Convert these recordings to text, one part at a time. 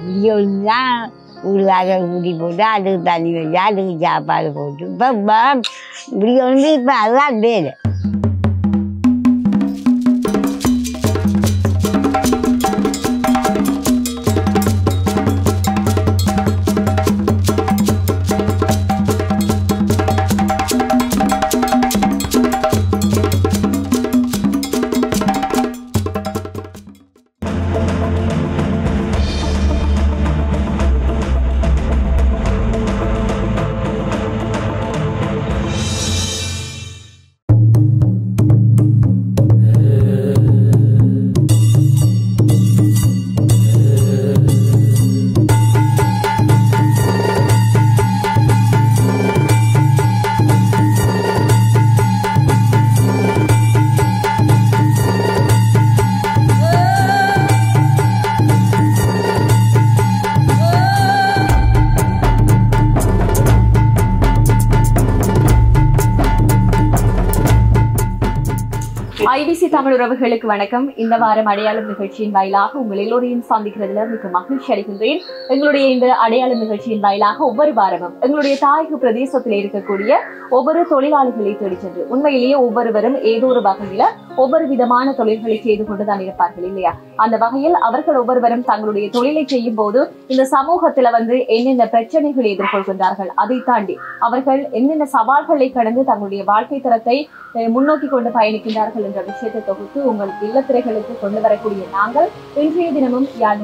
விடியோலாம் உள்ளாக ஊட்டி போட்டு அதுக்கு தண்ணி வச்சு அதுக்கு சாப்பாடு போட்டு இப்போ விடியோந்து இப்போ அதுதான் வேலை. ஐபிசி தமிழ் உறவுகளுக்கு வணக்கம். இந்த வாரம் அடையாளம் நிகழ்ச்சியின் வாயிலாக உங்கள் எல்லோரையும் சந்திக்கிறதுல மிக மகிழ்ச்சி அடைகின்றேன். எங்களுடைய இந்த அடையாளம் நிகழ்ச்சியின் வாயிலாக ஒவ்வொரு வாரமும் எங்களுடைய தாயக பிரதேசத்தில் இருக்கக்கூடிய ஒவ்வொரு தொழிலாளிகளை தேடி சென்று உண்மையிலேயே ஒவ்வொருவரும் ஏதோ ஒரு வகையில ஒவ்வொரு விதமான தொழில்களை செய்து கொண்டுதான் இருப்பார்கள் இல்லையா? அந்த வகையில் அவர்கள் ஒவ்வொருவரும் தங்களுடைய தொழிலை செய்யும் போது இந்த சமூகத்துல என்னென்ன பிரச்சனைகளை எதிர்கொள்கின்றார்கள், அதை தாண்டி அவர்கள் என்னென்ன சவால்களை கடந்து தங்களுடைய வாழ்க்கை தரத்தை முன்னோக்கி கொண்டு பயணிக்கின்றார்கள் என்ற விஷயத்தை தொகுத்து உங்கள் இல்லத்திரைகளுக்கு கொண்டு வரக்கூடிய நாங்கள் இன்றைய தினமும் யாழ்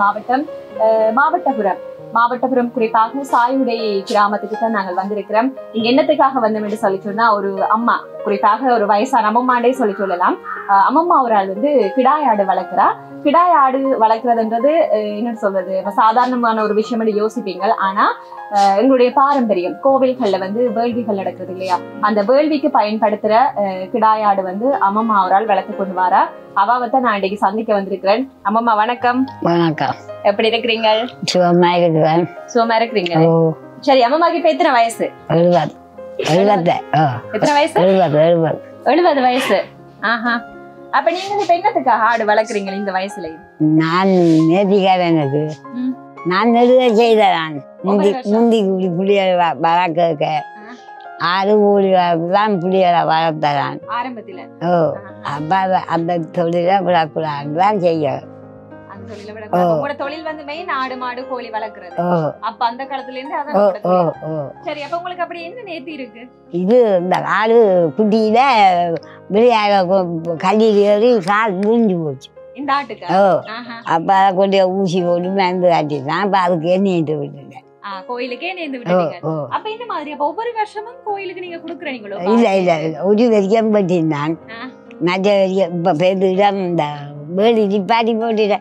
மாவட்டபுரம் குறிப்பாக சாயுடை கிராமத்துக்கு தான் நாங்கள் வந்திருக்கிறோம். இங்க என்னத்துக்காக வந்தோம் என்று சொல்லி சொன்னா, ஒரு அம்மா, குறிப்பாக ஒரு வயசான அம்மம்மாண்டே சொல்லி சொல்லலாம். அம்மம்மா ஒரு ஆள் கிடாய் ஆடு வளர்க்கிறா. கிடாய் ஆடு வளர்க்கிறதுன்றது என்ன சொல்றது, சாதாரணமான ஒரு விஷயம் என்று யோசிப்பீங்க. ஆனா எங்களுடைய பாரம்பரியம் கோவில்கள்ல வேள்விகள் நடக்கிறது இல்லையா, அந்த வேள்விக்கு பயன்படுத்துற கிடாய் ஆடு அம்மம்மா ஒரு ஆள் வளர்த்து கொண்டு வாரா. அவாவத்தை நான் இன்னைக்கு சந்திக்க வந்திருக்கிறேன். அம்மம்மா வணக்கம். வணக்கம். எப்படி இருக்கிறீங்க? சுகமா இருக்கிறேன். சுகமா இருக்கிறீங்க. சரி, அம்மம்மாக்கு இப்ப எத்தனை வயசு? 70. எத்தனை வயசு? 70 வயசு. ஆஹா. அப்ப நீங்க இப்ப என்னத்துக்காக ஆடு வளர்க்குறீங்க இந்த வயசுல? நான் நேர்த்திக்காரனுக்கு நான் நெடுக செய்தேன். முந்தி புளியல் வளர்க்க 6 கோடி தான் புளியலை வளர்த்ததான் ஆரம்பத்துல. அப்ப அந்த தொழில விடக்கூடாதுதான் செய்ய. தொழில் மெயின் ஆடு மாடு கோழி வளர்க்கறது. அப்ப அந்த காலத்துல இருந்து சரி. அப்ப உங்களுக்கு அப்படி என்ன நேர்த்தி இருக்கு? இது இந்த ஆடு குட்டியில விளையாட கல்லில் ஏறி கால் விழுந்து போச்சு இந்த ஆட்டுக்கு. அப்ப அதை கொண்டு ஊசி போட்டு மருந்து காட்டிதான். அப்ப அதுக்கு எண்ணெயிட்டு விட்டுட்டேன். கோயிலுக்கே நேர்ந்து விட்டுட்டீங்க. அப்ப இந்த மாதிரி அப்ப ஒவ்வொரு வருஷமும் கோயிலுக்கு நீங்க குடுக்குறீங்களோ? இல்ல ஒரு வரைக்கும் பட்டிருந்தான். மற்ற வரைக்கும் இப்ப பேருதான் இந்த வேலி நிப்பாட்டி போட்டுட்டேன்.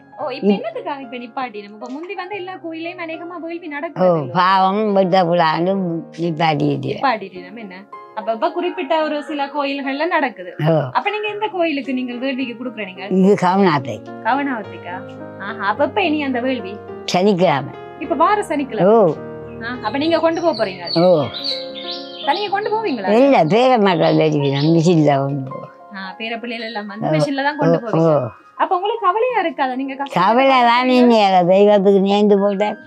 பாவம் வெட்டக்கூடாது நிப்பாட்டிட்டு. அப்ப குறிப்பிட்ட ஒரு சில கோயில்கள்ல நடக்குது. அப்ப நீங்க எந்த கோயிலுக்கு நீங்க வேள்விக்கு குடுக்குறீங்க? இது கவனாத்தை. கவனாவத்துக்கா? அப்ப இனி அந்த வேள்வி சனிக்கிழமை. இப்ப வார சனிக்கிழமை. அப்ப நீங்க கொண்டு போறீங்க? தனியா கொண்டு போவீங்களா? இல்ல, பேர மக்கள் மிஷின்ல கொண்டு போ. பேர பிள்ளைகள் எல்லாம் மிஷின்ல தான் கொண்டு போவீங்க. அப்ப உங்களுக்கு கவலையா இருக்காதா? நீங்க கவலைதான். நீங்க தெய்வத்துக்கு நேர்ந்து போட்டேன்.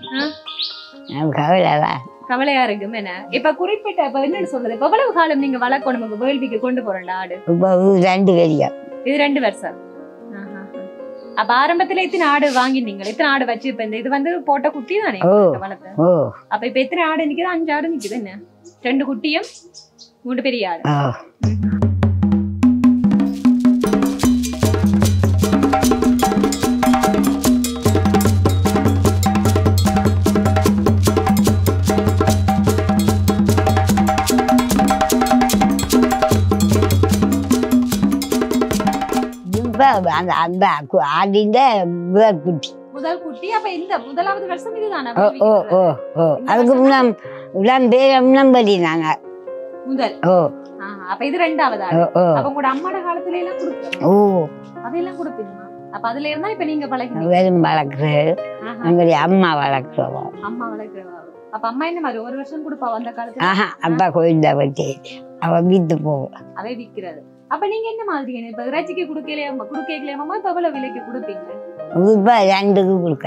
கவலையா இருக்கும். என்ன இப்ப குறிப்பிட்ட இப்ப என்ன சொல்றது, இப்ப எவ்வளவு காலம் நீங்க வளர்க்கணும் வேள்விக்கு கொண்டு போறேன் ஆடு? 2 வருஷம். இது 2 வருஷம். அப்ப ஆரம்பத்துல எத்தனை ஆடு வாங்கினீங்க? எத்தனை ஆடு வச்சு இப்ப இது போட்ட குட்டி தானே வளர்த்த? அப்ப இப்ப எத்தனை ஆடு நிக்குது? 5 ஆடு நிக்குது. என்ன 2 குட்டியும் 3 பெரிய ஆடு. அந்த ஆடிந்த முதல் குட்டி. அப்ப இந்த முதலாவது வருஷம் இதுதானே? அதுக்கு முன்னம் படினாங்க முதல். அப்ப இது 2வது ஆடு. அப்ப உங்களோட அம்மாட காலத்துல எல்லாம் கொடுப்பீங்க? அதெல்லாம் கொடுப்பீங்க. அப்ப அதுல இருந்தா இப்ப நீங்க பழகிறீங்க? வெறும் வளர்க்குறது. எங்களுடைய அம்மா வளர்க்குறவா. அம்மா வளர்க்குறவா. அப்ப அம்மா என்ன மாதிரி ஒரு வருஷம் கொடுப்பா அந்த காலத்துல? அப்பா கோயில்ல வச்சு அவ வித்து போவா. அவை விற்கிறது. அப்ப நீங்க என்ன மாதிரி இப்ப இறைச்சிக்கு குடுக்கலையாமா இப்ப எவ்வளவு விலைக்கு கொடுப்பீங்க? இப்ப 2க்கு கொடுக்க.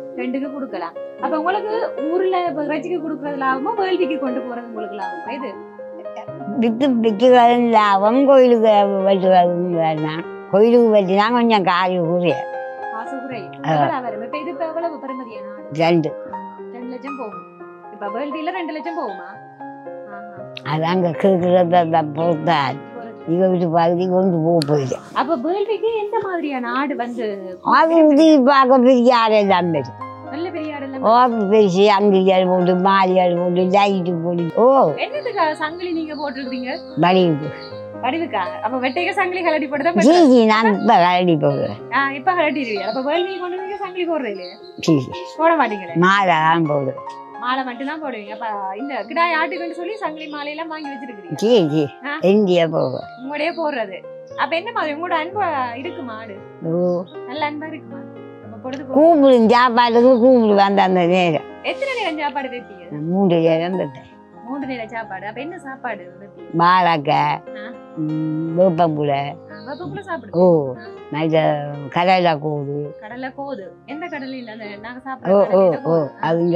ரெண்டுக்கு கொடுக்கலாம். அப்ப உங்களுக்கு ஊர்ல இறைச்சிக்கு கொடுக்கறது லாபமா வேள்விக்கு கொண்டு போறது உங்களுக்கு லாபமா? இது விற்கிறது லாபம். கோயிலுக்கு வெட்டுறது கோயிலுக்கு வெட்டினா கொஞ்சம் காசு குறைய காசு குறையும். வரும். இப்ப இது இப்ப எவ்வளவு பெருமதியான ஆடு? 2 லட்சம் போகும். இப்ப வேள்வியில 2 லட்சம் போகுமா? அதாங்க கேட்கறத பொறுத்தால் இவ வீட்டு பகுதி கொண்டு போயிடு. அப்ப வேள்விக்கு எந்த மாதிரியான ஆடு வந்து அது உதவி பார்க்க பெரிய ஆடெல்லாம் பெரு நல்ல பெரிய ஆடெல்லாம் பெருசு அங்கிலியால் போட்டு மாலியால் போட்டு லைட்டு போட்டு. ஓ என்னதுக்கா சங்கிலி நீங்க போட்டுருக்கீங்க? வடிவுக்கு வடிவுக்கா? அப்ப வெட்டைக்க சங்கிலி கலட்டி போட்டுதான் ஜி ஜி நான் இப்ப கலட்டி போடுவேன். இப்ப கலட்டிடுவீங்க. அப்ப வேள்வி கொண்டு நீங்க சங்கிலி போடுறது இல்லையா? போட மாட்டீங்களே? மாலை தான் போடுவேன். மாலை மட்டும் தான் போடுவீங்க. அப்ப இந்த கிடாய் ஆட்டுக்குன்னு சொல்லி சங்கிலி மாலையெல்லாம் வாங்கி வச்சிருக்கீங்க? ஜி ஜி இந்தியா போவேன். உங்களுடைய போடுறது. அப்ப என்ன மாதிரி உங்களோட அன்பா இருக்குமா ஆடு? நல்ல அன்பா இருக்குமா? கூப்பிடு சாப்பாட்டுக்கு கூப்பிடு வந்த அந்த நேரம். எத்தனை நேரம் சாப்பாடு வைப்பீங்க? 3 நேரம் வைப்பேன். 3 நேரம் சாப்பாடு. அப்ப என்ன சாப்பாடு? வாழைக்காய், வேப்பம்புலை. சாப்பிடு. ஓ நல்ல கடலை கோது. கடலை கோது. எந்த கடலை இல்ல நாங்க சாப்பிடுறோம்.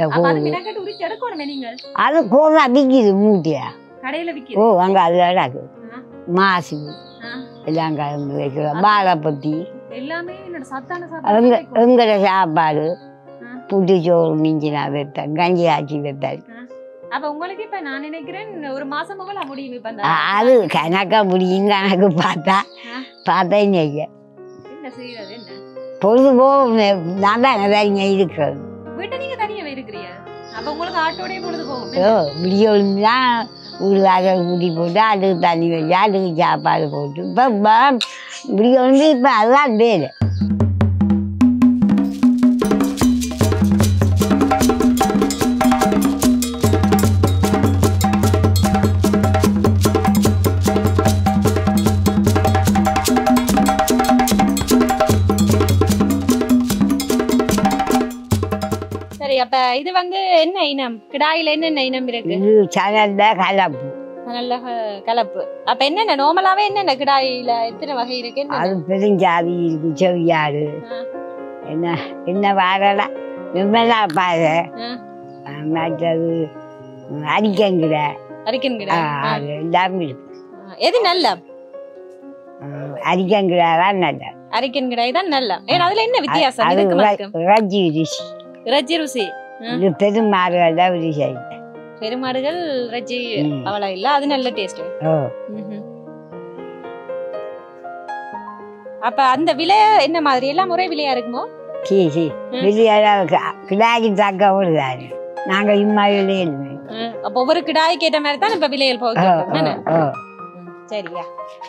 அது கோதா விக்குது மூட்டையா கடையில விக்குது. ஓ அங்க அது மாசு எல்லாம் கலந்து வைக்கிறோம். வாழைப்பத்தி எல்லாமே சத்தான சாப்பாடு. எங்கட சாப்பாடு புட்டு சோறு மிஞ்சினா வைப்பேன். கஞ்சி ஆச்சி வைப்பேன். அப்ப உங்களுக்கு இப்ப நான் நினைக்கிறேன் ஒரு மாசம் முடியும். இப்ப அது கணக்கா முடியும். கணக்கு பார்த்தா இன்னைக்கு என்ன செய்யறது? என்ன பொழுது நான் தான் தனியா இருக்கிறது. வீட்டை நீங்க தனியா இருக்கிறீங்க. அப்ப உங்களுக்கு ஆட்டோடய பொழுது போகும். விடியோன்னா ஒரு வாரம் கூட்டி போட்டு அதுக்கு தண்ணி வச்சு அதுக்கு சாப்பாடு போட்டு இப்போ விடியோ இப்போ அதுதான் வேலை. அப்ப இது வந்து என்ன இனம்? கிடாயில என்னென்ன இனம் இருக்கு? இது சனல்ல கலப்பு. நல்ல கலப்பு. அப்ப என்னென்ன நார்மலாவே என்னென்ன கிடாயில எத்தனை வகை இருக்கு? அது பெருஞ்சாதி இருக்கு, செவியாடு, என்ன என்ன வாரடா விமலா பாரு, மற்றது அரிக்கங்கிடை. அரிக்கன்கிடை எல்லாமே இருக்கு. எது நல்ல? அரிக்கங்கிடை தான் நல்ல. அரிக்கன்கிடை தான் நல்ல. ஏன்னா அதுல என்ன வித்தியாசம்? ரஜி ருசி. ரஜ்ஜி ருசி. இது பெருமாடுகள் தான் ருசி. பெருமாடுகள் ரஜ்ஜி அவ்வளோ இல்ல, அது நல்ல டேஸ்ட். அப்ப அந்த விலை என்ன மாதிரி? எல்லாம் ஒரே விலையா இருக்குமோ? கிடாய்க்கு தக்க ஓடுதாரு. நாங்க இம்மா விலையே. அப்ப ஒவ்வொரு கிடாய்க்கு ஏற்ற மாதிரி தான் இப்ப விலையில் போகுது. சரியா?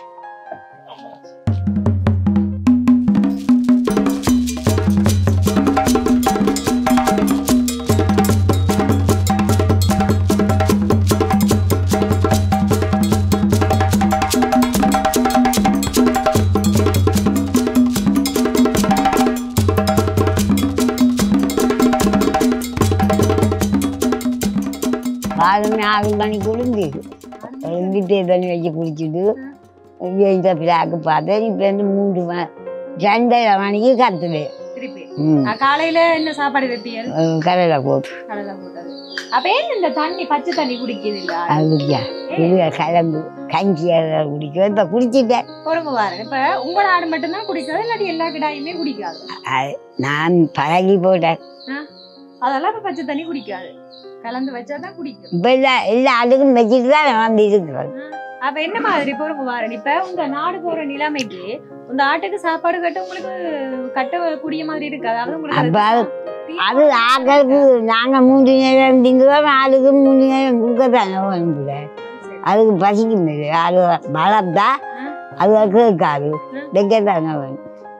ஆறு 6 மணி குளிர்ந்துது. குளிர்ந்துட்டு தண்ணி வச்சு குளிச்சுட்டு இந்த பிளாக்கு பார்த்தேன். இப்போ வந்து 2:30 மணிக்கு கத்துவேன். காலையில என்ன சாப்பாடு வைப்பீங்க? கடலை போட்டு. அப்ப ஏன் இந்த தண்ணி பச்சை தண்ணி குடிக்குது இல்ல? அதுயா இது கிளம்பு கஞ்சி குடிக்கும். இப்ப குடிச்சிட்டேன். இப்ப உங்களோட ஆடு மட்டும்தான் குடிக்காது, இல்லாட்டி எல்லா கிடாயுமே குடிக்காது? நான் பழகி போட்டேன். அதெல்லாம் இப்ப பச்சை தண்ணி குடிக்காது, கலந்து வச்சாதான் குடிக்கும். இப்ப எல்லா ஆடுக்கும் வச்சுட்டு தான் வந்து இருக்கிறது. அப்ப என்ன மாதிரி பொறுப்பு வாரன்? இப்ப உங்க நாடு போற நிலைமைக்கு இந்த ஆட்டுக்கு சாப்பாடு கட்ட உங்களுக்கு கட்ட கூடிய மாதிரி இருக்கு. அதாவது உங்களுக்கு அது ஆக்களுக்கு நாங்க 3 நேரம் திங்குறோம், ஆளுக்கு 3 நேரம் கொடுக்கத்தானே வேணும்ல. அதுக்கு பசிக்கும். அது வளர்த்தா அது கேட்காது, வைக்கத்தானே வேணும்.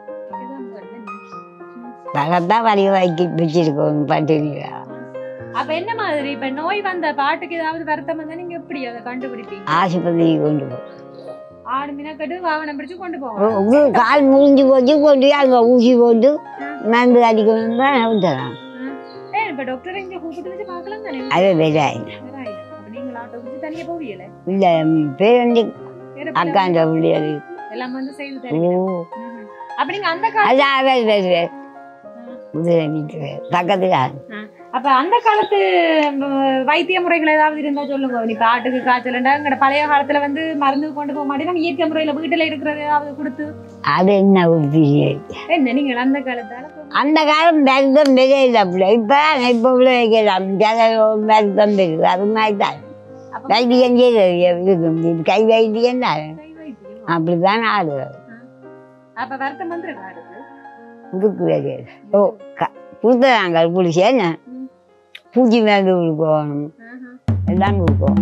வளர்த்தா வரி வாக்கி வச்சிருக்கோம் பட்டினியா. அப்ப என்ன மாதிரி இப்ப நோய் வந்த பாட்டுக்கு ஏதாவது வருத்தம் வந்தா நீங்க எப்படி அதை கண்டுபிடிப்பீங்க? ஆஸ்பத்திரிக்கு கொண்டு போ. ஆடு மினக்கட்டு வாகனம் பிடிச்சு கொண்டு போவோம். கால் முறிஞ்சு போச்சு, கொண்டு அங்க ஊசி போட்டு மருந்து அடிக்கணும் தான் நவுந்துறான். இப்ப டாக்டர் இங்க கூப்பிட்டு வச்சு பாக்கலாம் தானே? அது வேற நீங்க ஆட்டோ பிடிச்சு தனியா போவீங்களே? இல்ல பேருந்து அக்காண்ட பிள்ளைகள் எல்லாம் வந்து செய்து தரீங்க. அப்ப நீங்க அந்த கால குதிரை நிற்கிறேன் பக்கத்துல. அப்ப அந்த காலத்து வைத்திய முறைகள் ஏதாவது இருந்தா சொல்லுங்க. இப்ப ஆட்டுக்கு காய்ச்சல்ண்டா எங்கட பழைய காலத்துல வந்து மருந்து கொண்டு போக மாட்டேன், இயற்கை முறையில வீட்டுல இருக்கிறது ஏதாவது கொடுத்து. அது என்ன என்ன நீங்கள் அந்த காலத்தால அந்த காலம் மருந்தம் பெரிய பிள்ளை. இப்ப வைக்கலாம் மருந்தம் பெரியது. அது மாதிரி தான் வைத்தியம் இருக்கும். கை வைத்தியம் தான் அப்படிதான் ஆடுறது. அப்ப வருத்தம் வந்து இருக்கு. ஓ கொடுத்தாங்க பிடிச்சி என்ன பூச்சி மருந்து கொடுக்கணும், எல்லாம் கொடுக்கும்.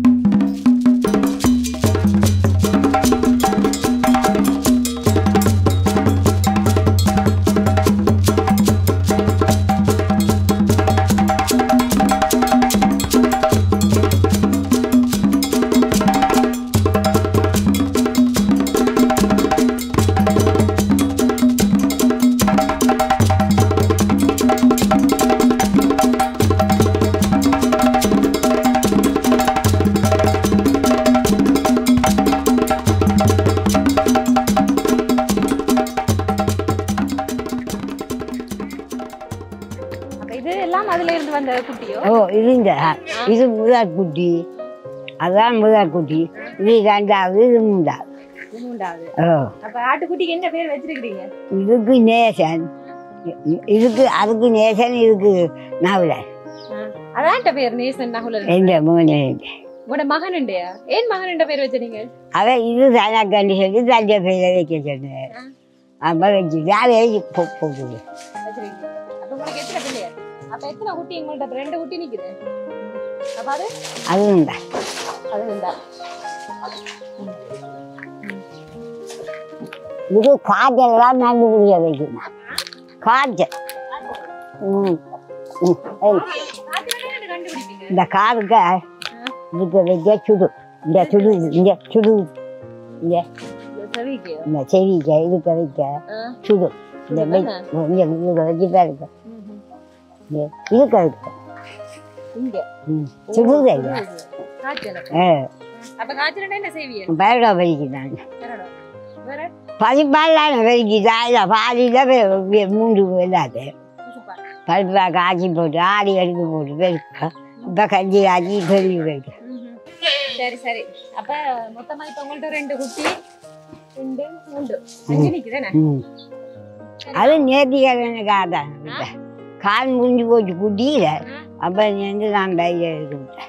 ஓ இதுங்க இது முதல் குட்டி, அதான் முதல் குட்டி. இது ரெண்டாவது, இது மூன்றாவது. ஆட்டுக்குட்டிக்கு என்ன பேர் வச்சிருக்கீங்க? இதுக்கு நேசன், இதுக்கு அதுக்கு நேசன், இதுக்கு நகுலன். அதான் பேர் நேசன் நகுலன். எந்த மகனே உங்களோட மகனுண்டையா? ஏன் மகனுண்ட பேர் வச்சிருக்கீங்க? அவன் இது தனக்கண்டு சொல்லி தஞ்சை பேரை வைக்க சொன்னேன். அப்ப வச்சுட்டு அதை போகுது. அப்ப உங்களுக்கு எத்தனை பிள்ளையா? அப்ப எத்தனை குட்டி? உங்கள்ட்ட 2 குட்டி நிக்குது. அப்ப அதுவும் தான் இது காய்ச்சல் தான் நண்டு புரிய வைக்கணும். காய்ச்சல் இந்த காதுக்க இதுக்கு வைக்க சுடு, இந்த சுடு, இந்த சுடு, இந்த செவிக்க இதுக்க வைக்க சுடு. இந்த இதுக்க வச்சு பாருங்க, இதுக்க வைக்க சுடுதே பரோடா வலிக்குதாங்க. பதிப்பாலான வலிக்குதா இல்லை பாலியில் 3 இல்லாது பருப்பா காய்ச்சி போட்டு ஆடி எடுத்து போட்டு பெருக்கா. இப்போ கஞ்சி காய்ச்சி பெரிய வைக்க. சரி சரி. அப்ப மொத்தமா இப்ப உங்கள்ட்ட 2 குட்டி 2 3 5 நிக்குதானே? அது நேர்த்திக்காரன காதான் கால் முடிஞ்சு போச்சு குட்டியில. அப்ப வந்து நான் டைரியா எடுத்துட்டேன்.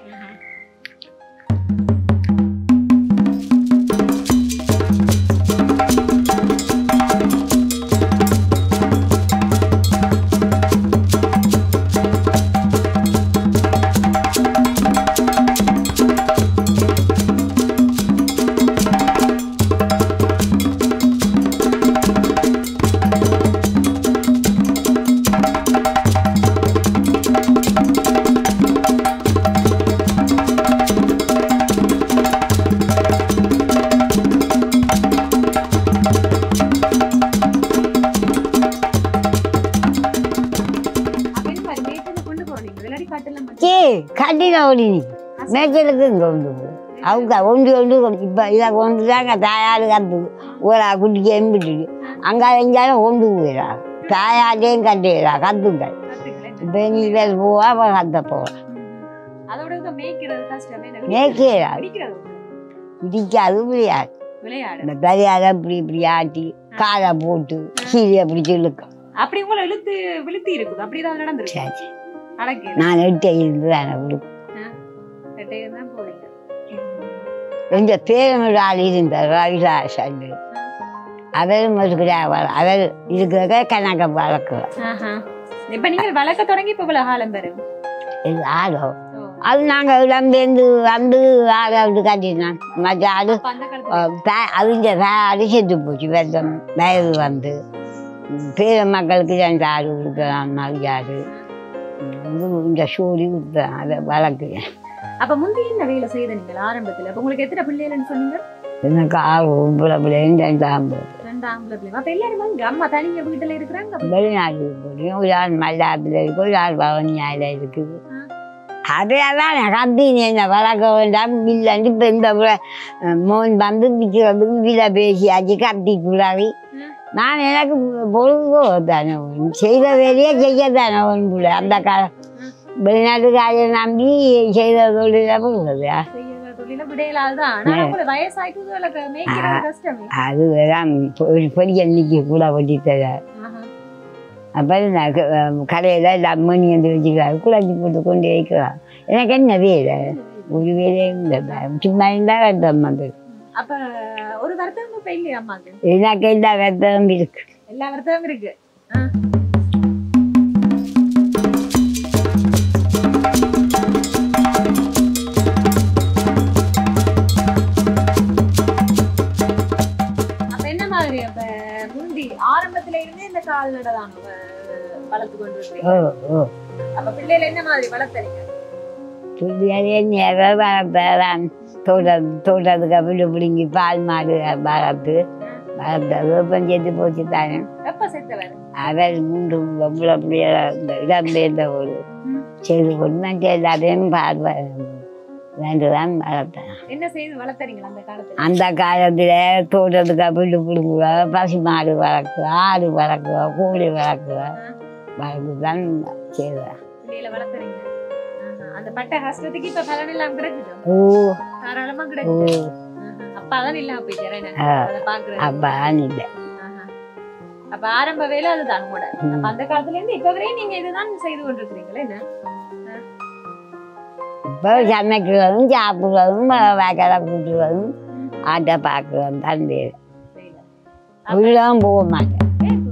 கட்டின ஓடி மேய்ச்சலுக்கு இங்கே கொண்டு போகும். அவங்க ஒன்று இப்போ இதை கொண்டு தாங்க தாயாடு கத்து ஒரு குட்டிக்கு எம்பிட்டு அங்கே எங்கேயாலும் கொண்டு போயிடா. தாயாட்டையும் கட்டிடா கத்துக்கள். இப்போ நீ வேலை போவா அப்போ கத்த போகலாம். மேய்க்கிறா பிடிக்காது விளையாடு. இந்த பெரியாத இப்படி இப்படி ஆட்டி காலை போட்டு சீரியை பிடிச்சி இழுக்கும். அப்படி உங்களை இழுத்து விழுத்தி இருக்குது. அப்படிதான் நடந்துருக்கு. நான் 8 இருந்து தானே கொடுக்கும். எங்க பேரனோட ஆள் இருந்தார் ரவிதாசன். அவரும் அவர் இருக்கிற கணக்க வளர்க்குவார். இப்ப நீங்க வளர்க்க தொடங்கி இப்ப இவ்வளவு காலம் பெறும் ஆடோ அது நாங்கள் இடம்பெயர்ந்து வந்து ஆடு கட்டினான். மற்ற ஆடு அவங்க ஆடு செத்து போச்சு. வெள்ளம் வயது வந்து பேர மக்களுக்கு 2 ஆடு கொடுக்கலாம். நவியாடு இந்த சூடி கொடுத்தான். அதை வளர்க்குறேன். அப்ப முந்தைய என்ன வேலை செய்த நீங்கள் ஆரம்பத்துல? அப்ப உங்களுக்கு எத்தனை பிள்ளைகள்னு சொன்னீங்க? எனக்கு 6 பொம்பளை பிள்ளைங்க 2 ஆம்பளை. 2 ஆம்பளை பிள்ளைங்க. அப்ப எல்லாரும் இங்க அம்மா தனிங்க வீட்டுல இருக்கிறாங்க? வெளிநாடு போய் ஒரு ஆள் மல்லாத்துல இருக்கு, ஒரு ஆள் பவனியால இருக்குது. அதையெல்லாம் கத்தினேன் என்ன வளர்க்க வேண்டாம் இல்லைன்னு. இப்போ இந்த மோன் வந்து விற்கிறதுக்கு விலை பேசியாச்சு. கத்தி குழாவி நான் எனக்கு பொழுதுபோ தானே வேணும் செய்த வேலையே செய்ய தானே வேணும் போல அந்த காலம் வெளிநாட்டுக்காரை நம்பி செய்த தொழில போகுது அது வேறாம் ஒரு பெரிய எண்ணிக்கை கூட வட்டி தர அப்போ கடையில் எல்லாம் மணி வந்து வச்சுக்கிறாரு குழந்தை போட்டு கொண்டு வைக்கலாம் எனக்கு என்ன வேலை ஒரு வேலையும் இல்லை சும்மா இருந்தால் வருத்தம் வந்து எனக்கு எல்லா வருத்தமும் இருக்கு எல்லா வருத்தமும் இருக்கு ஆரம்பத்துல இருந்தே இந்த கால்நடை தான் வளர்த்து கொண்டு இருக்கீங்க. அப்ப பிள்ளைகளை என்ன மாதிரி வளர்த்தறீங்க? வளர்த்தான் தோட்டத்துக்கு அப்படி பிடிங்கி பால் மாடு வளர்த்து வளர்த்தது செத்து போச்சு தானே. எப்ப செத்தவர்? அவர் 3 பொம்பளை பிள்ளைகளை இடம்பெயர்ந்த ஒரு செய்து கொண்டு நான் எல்லாத்தையும் வேண்டுதான் வளர்த்தேன். என்ன செய்து வளர்த்தறீங்களா அந்த காலத்துல? அந்த காலத்துல தோட்டத்துக்கு புல்லு பிடுங்குவா, பசு மாடு வளர்க்குவா, ஆடு வளர்க்குவா, கோழி வளர்க்குவா, வளர்க்குதான் செய்வேன். வளர்த்துறீங்க. அந்த பட்ட கஷ்டத்துக்கு இப்ப பலன் எல்லாம் கிடைக்குது. தாராளமா கிடைக்குது. அப்பாதான் இல்லாம போயிட்டேன். அப்பாதான் இல்லை. அப்ப ஆரம்ப வேலை அதுதான் கூட. அந்த காலத்துல இருந்து இப்ப வரையும் நீங்க இதுதான் செய்து கொண்டிருக்கிறீங்களா? என்ன இப்போ சமைக்கிறதும் சாப்பிடுறதும் வேக்கடை கூட்டுறதும் ஆட்டை பார்க்குறதும் தான் வேறு. உள்ளவும் போக மாட்டேன்.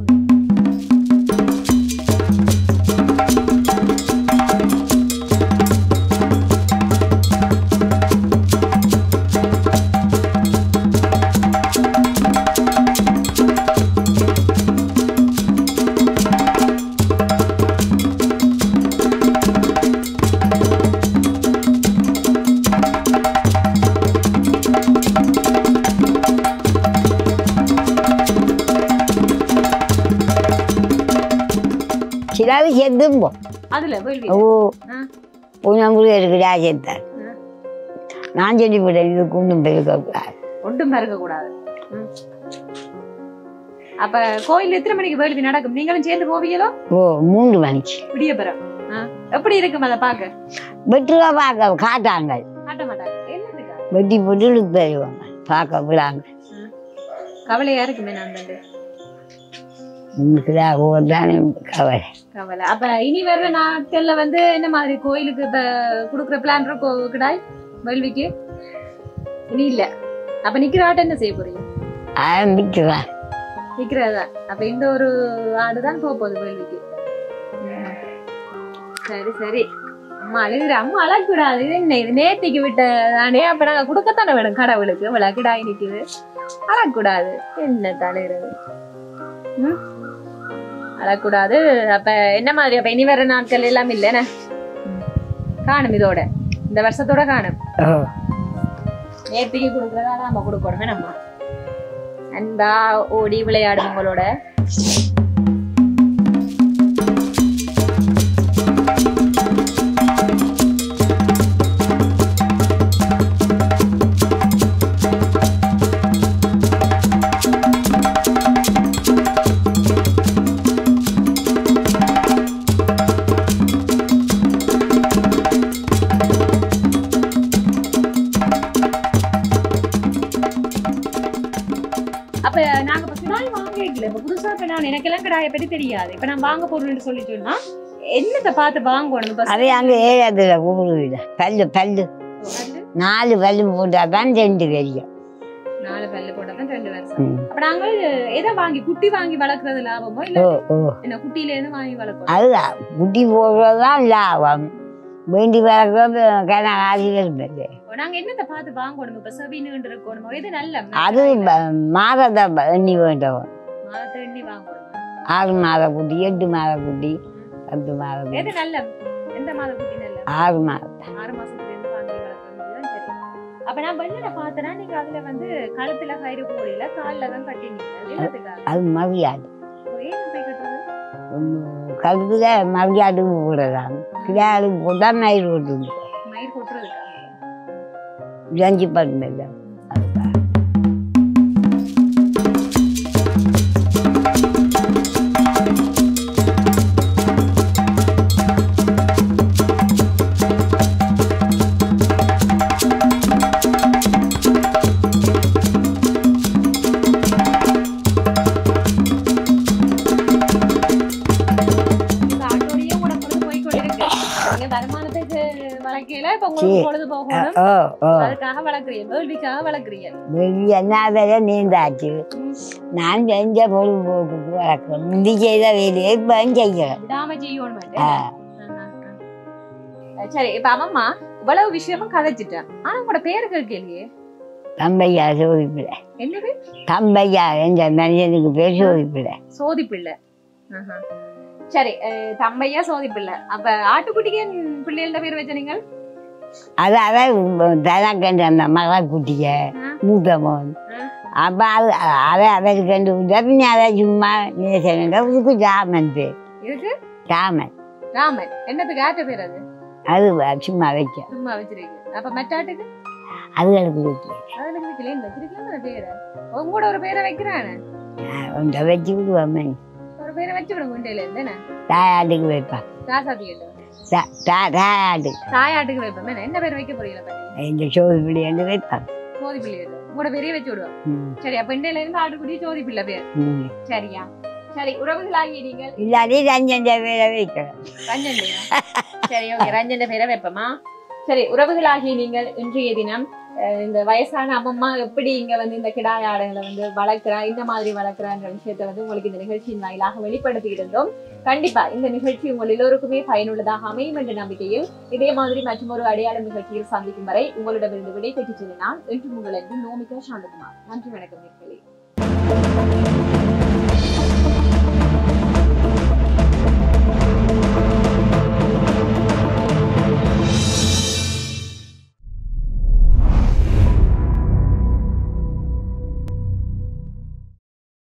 சிலாவது செத்தும்போம். பூனம்புரி இருக்குதா செத்தார். நான் சொல்லி போட்டேன் இது குண்டும் பெருக்கக்கூடாது, ஒன்றும் பெருக்கக்கூடாது. அப்ப கோயில் எத்தனை மணிக்கு வேள்வி நடக்கும்? நீங்களும் சேர்ந்து போவீங்களோ? 3 மணிக்கு விடிய பெறும். எப்படி இருக்கும் அதை பார்க்க? வெட்டுவா பார்க்க காட்டாங்க, காட்ட மாட்டாங்க. வெட்டி போட்டு பெறுவாங்க, பார்க்க விடாங்க. கவலையா இருக்குமே நான் கவலை. அப்ப இனி வர்ற நாட்கள்ல என்ன மாதிரி கோயிலுக்கு குடுக்குற பிளான் கிடாய் வேள்விக்கு? இனி இல்ல. அப்ப நிக்கிற ஆட்டை என்ன செய்ய போறீங்க? நிக்கிறதா? அப்ப இந்த ஒரு ஆடுதான் போகுது வேள்விக்கு. சரி சரி. அம்மா அழுகுற. அம்மா அழக்கூடாது. இது என்ன இது நேத்திக்கு விட்ட தானே. அப்ப நாங்க குடுக்கத்தானே வேணும் கடவுளுக்கு. விளக்கிடாய் நிக்குது, அழக்கூடாது. என்ன தலைகிறது? அழக்கூடாது. அப்ப என்ன மாதிரி? அப்ப இனி வர நாட்கள் எல்லாம் இல்லைன்னு காணும். இதோட இந்த வருஷத்தோட காணும். நேர்த்திக்கு கொடுக்கறதா நம்ம கொடுக்கணுமே. நம்ம அன்பா ஓடி விளையாடும் உங்களோட. அப்ப நாங்க கிடாய் வாங்கிக்கல. இப்ப புதுசா இப்ப நான் எனக்கெல்லாம் கிடாயை பற்றி தெரியாது. இப்ப நான் வாங்க போறோம்னு சொல்லி சொன்னா என்னத்தை பார்த்து வாங்கணும்? அதே அங்க ஏழாதுல ஊருல பல்லு பல்லு 4 பல்லு போட்டாதான் 2 வெறியும். 4 பல்லு போட்டாதான் 2 வருஷம். அப்ப நாங்க எதை வாங்கி குட்டி வாங்கி வளர்க்கறது லாபமோ இல்ல என்ன குட்டியில இருந்து வாங்கி வளர்க்கணும்? அதுதான் குட்டி போடுறதுதான் லாபம். வேண்டி வளர்க்கறது கனகாசிகள் இருந்தது. நாங்க என்னத்தை பார்த்து வாங்கணும்? இப்ப செவின்னு இருக்கணும். இது நல்ல அது மாதத்தை எண்ணி வேண்டும். மாதத்தை எண்ணி வாங்கணும். 6 மாத குட்டி, 8 மாத குட்டி, 10 மாத குட்டி. எது நல்ல? எந்த மாத குட்டி நல்ல? 6 மாதம். 6 மாசத்துல இருந்து வாங்கி வளர்க்கறது தான் சரி. அப்ப நான் வெள்ளனை பார்த்தேன்னா நீங்க அதுல கழுத்துல கயிறு போடல, காலில் தான் கட்டினீங்க. அது மரியாதை. ஏன் போய் கட்டுறது? கழுத்துல மரியாதைக்கு போடுறாங்க. கிடாருக்கு போட்டா மயிர் கொட்டுது. மயிர் கொட்டுறதுக்கா? ஜஞ்சி பண்ணுங்க. நீங்க வருமானத்துக்கு வளர்க்கையில இப்ப உங்களுக்கு பொழுது போகணும் ஓ ஓ அதுக்காக வளர்க்குறீங்க வேள்விக்காக வளர்க்குறீங்க வெளியே என்ன நீந்தாச்சு நான் செஞ்ச பொழுதுபோக்குக்கு வளர்க்குறேன் முந்தி செய்த வேலையை இப்போ செய்கிறேன் விடாம செய்யணும் சரி இப்ப அம்மா இவ்வளவு விஷயமும் கதைச்சிட்டேன் ஆனா உங்களோட பேரு கேட்கலையே தம்பையா சோதிப்பிள்ளை என்னது தம்பையா என்ற மனிதனுக்கு பேர் சோதிப்பிள்ளை சோதிப்பிள்ளை சரி தம்பையா சோதிப்பிள்ளை அப்ப ஆட்டுக்குட்டிக்கு பிள்ளைகள பேர் வச்ச நீங்கள் அதான் தனக்கண்டு அந்த மகள் குட்டிய மூத்த மகன் அப்ப அதை அவருக்கு கண்டு பின்ன அதை சும்மா நேசனங்க இதுக்கு ராமன் பேர் இதுக்கு ராமன் ராமன் என்னத்துக்கு ஆட்ட பேர் அது அது சும்மா வைக்க சும்மா வச்சிருக்கீங்க அப்ப மெட்டாட்டுக்கு அதுகளுக்கு வைக்க அதுக்கு வைக்கல வச்சிருக்கீங்க பேரை உங்களோட ஒரு பேரை வைக்கிறானே ஒன்றை வச்சு விடுவாமே ஒரு பேரை வச்சு விடுங்க உண்டையில இருந்து தாயாட்டுக்கு வைப்பா தாசாத்தி தாயாட்டுக்கு தாயாட்டுக்கு வைப்பேன் என்ன பேர் வைக்க போறீங்களா இந்த சோதி பிள்ளைன்னு வைப்பாங்க சோதி பிள்ளை உங்களோட பேரையே வச்சு விடுவோம் சரி அப்ப இண்டையில இருந்து ஆட்டுக்குடி சோதி பிள்ளை பேர் சரியா சரி உறவுகளாகி நீங்கள் இல்லாட்டி ரஞ்சன் பேரை வைக்கிறேன் ரஞ்சன் சரி ஓகே ரஞ்சன் பேரை வைப்போமா சரி உறவுகளாகி நீங்கள் இன்றைய தினம் இந்த வயசான அம்மம்மா எப்படி இங்க வந்து இந்த கிடாய் ஆடுகளை வந்து வளர்க்கிறா இந்த மாதிரி வளர்க்கிறான்ற விஷயத்த வந்து உங்களுக்கு இந்த நிகழ்ச்சியின் வாயிலாக வெளிப்படுத்தி இருந்தோம் கண்டிப்பா இந்த நிகழ்ச்சி உங்கள் எல்லோருக்குமே பயனுள்ளதாக அமையும் என்ற நம்பிக்கையில் இதே மாதிரி மற்றும் ஒரு அடையாள நிகழ்ச்சியில் சந்திக்கும் வரை உங்களிடமிருந்து விடை பெற்று நான் என்று உங்கள் நோமிகா சாந்தகுமார் நன்றி வணக்கம் நேயர்களே